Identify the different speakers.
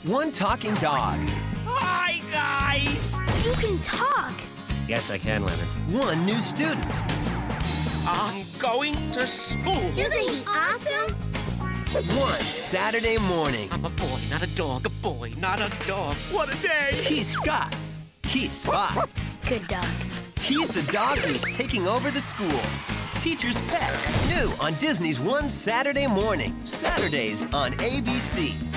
Speaker 1: one talking dog.
Speaker 2: Hi, guys!
Speaker 3: You can talk.
Speaker 4: Yes, I can, Leonard.
Speaker 1: One new student.
Speaker 2: I'm going to school.
Speaker 3: Isn't he awesome?
Speaker 1: One Saturday morning.
Speaker 2: I'm a boy, not a dog. A boy, not a dog. What a day!
Speaker 1: He's Scott. He's Spot.
Speaker 3: Good dog.
Speaker 1: He's the dog who's taking over the school. Teacher's Pet. New on Disney's One Saturday Morning. Saturdays on ABC.